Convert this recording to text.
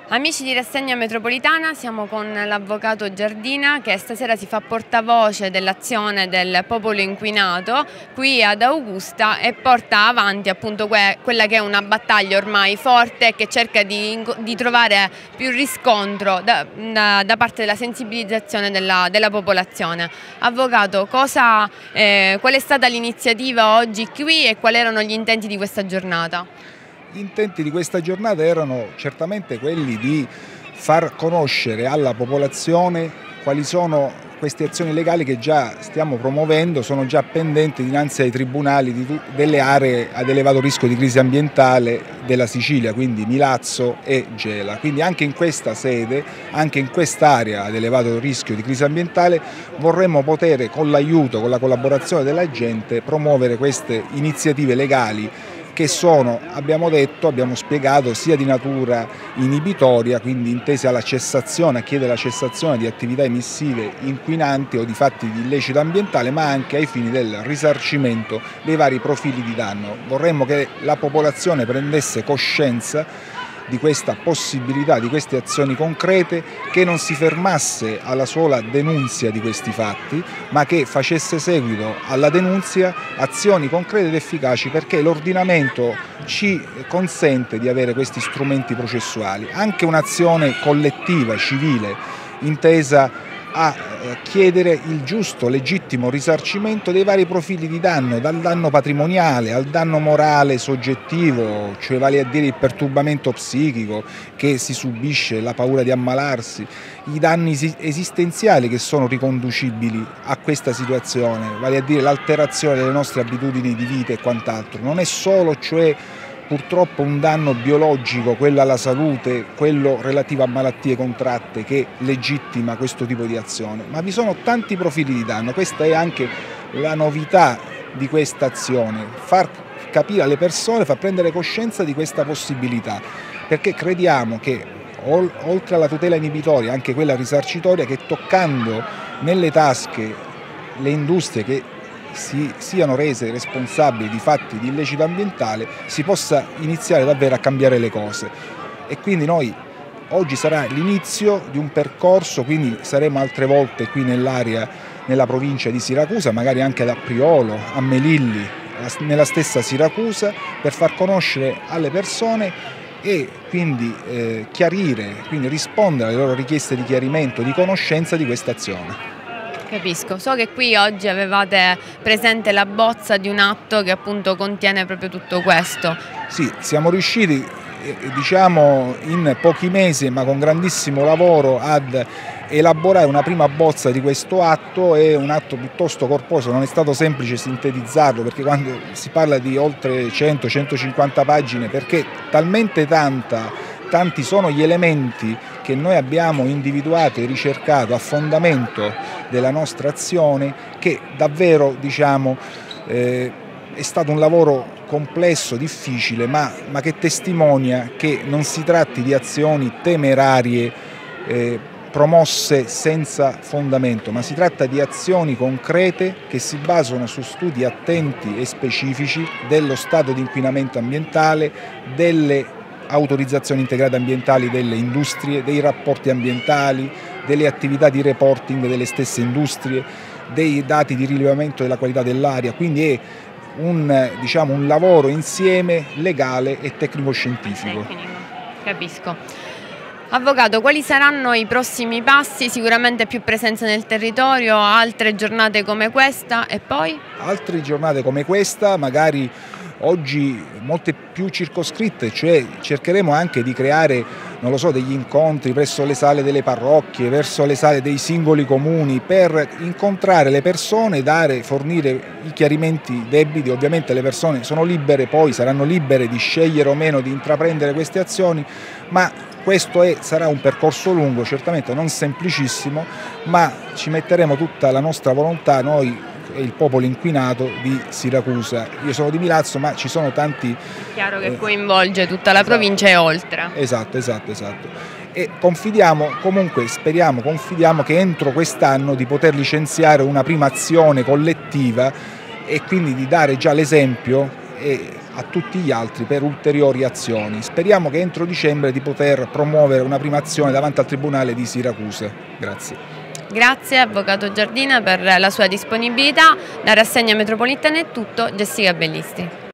Amici di Rassegna Metropolitana, siamo con l'avvocato Giardina che stasera si fa portavoce dell'azione del popolo inquinato qui ad Augusta e porta avanti appunto quella che è una battaglia ormai forte che cerca di trovare più riscontro da parte della sensibilizzazione della popolazione. Avvocato, qual è stata l'iniziativa oggi qui e quali erano gli intenti di questa giornata? Gli intenti di questa giornata erano certamente quelli di far conoscere alla popolazione quali sono queste azioni legali che già stiamo promuovendo, sono già pendenti dinanzi ai tribunali delle aree ad elevato rischio di crisi ambientale della Sicilia, quindi Milazzo e Gela. Quindi anche in questa sede, anche in quest'area ad elevato rischio di crisi ambientale, vorremmo poter, con l'aiuto, con la collaborazione della gente, promuovere queste iniziative legali che sono, abbiamo spiegato, sia di natura inibitoria, quindi intese alla cessazione, a chiedere la cessazione di attività emissive inquinanti o di fatti di illecito ambientale, ma anche ai fini del risarcimento dei vari profili di danno. Vorremmo che la popolazione prendesse coscienza di questa possibilità, di queste azioni concrete, che non si fermasse alla sola denunzia di questi fatti, ma che facesse seguito alla denunzia azioni concrete ed efficaci, perché l'ordinamento ci consente di avere questi strumenti processuali. Anche un'azione collettiva, civile, intesa a chiedere il giusto, legittimo risarcimento dei vari profili di danno, dal danno patrimoniale al danno morale soggettivo, cioè vale a dire il perturbamento psichico che si subisce, la paura di ammalarsi, i danni esistenziali che sono riconducibili a questa situazione, vale a dire l'alterazione delle nostre abitudini di vita e quant'altro. Non è solo, cioè, purtroppo un danno biologico, quello alla salute, quello relativo a malattie contratte, che legittima questo tipo di azione, ma vi sono tanti profili di danno. Questa è anche la novità di questa azione, far capire alle persone, far prendere coscienza di questa possibilità, perché crediamo che oltre alla tutela inibitoria, anche quella risarcitoria, che toccando nelle tasche le industrie che siano rese responsabili di fatti di illecito ambientale, si possa iniziare davvero a cambiare le cose. E quindi noi oggi sarà l'inizio di un percorso, quindi saremo altre volte qui nell'area, nella provincia di Siracusa, magari anche ad Appriolo, a Melilli, nella stessa Siracusa, per far conoscere alle persone e quindi chiarire, quindi rispondere alle loro richieste di chiarimento, di conoscenza di questa azione. Capisco, so che qui oggi avevate presente la bozza di un atto che appunto contiene proprio tutto questo. Sì, siamo riusciti, diciamo, in pochi mesi, ma con grandissimo lavoro, ad elaborare una prima bozza di questo atto. È un atto piuttosto corposo, non è stato semplice sintetizzarlo, perché quando si parla di oltre 100-150 pagine, perché talmente tanti sono gli elementi che noi abbiamo individuato e ricercato a fondamento della nostra azione, che davvero, diciamo, è stato un lavoro complesso, difficile, ma che testimonia che non si tratti di azioni temerarie promosse senza fondamento, ma si tratta di azioni concrete che si basano su studi attenti e specifici dello stato di inquinamento ambientale, delle autorizzazioni integrate ambientali delle industrie, dei rapporti ambientali, delle attività di reporting delle stesse industrie, dei dati di rilevamento della qualità dell'aria. Quindi è un lavoro insieme legale e tecnico-scientifico. Capisco. Avvocato, quali saranno i prossimi passi? Sicuramente più presenza nel territorio, altre giornate come questa e poi? Altre giornate come questa, magari oggi molte più circoscritte, cioè cercheremo anche di creare, non lo so, degli incontri presso le sale delle parrocchie, verso le sale dei singoli comuni, per incontrare le persone, fornire i chiarimenti debiti. Ovviamente le persone sono libere, poi saranno libere di scegliere o meno di intraprendere queste azioni, ma questo sarà un percorso lungo, certamente non semplicissimo, ma ci metteremo tutta la nostra volontà, noi e il popolo inquinato di Siracusa. Io sono di Milazzo, ma ci sono tanti... Chiaro che coinvolge tutta la provincia e oltre. Esatto. E confidiamo che entro quest'anno di poter licenziare una prima azione collettiva e quindi di dare già l'esempio a tutti gli altri per ulteriori azioni. Speriamo che entro dicembre di poter promuovere una prima azione davanti al Tribunale di Siracusa. Grazie. Grazie Avvocato Giardina per la sua disponibilità. La rassegna metropolitana è tutto. Jessica Bellisti.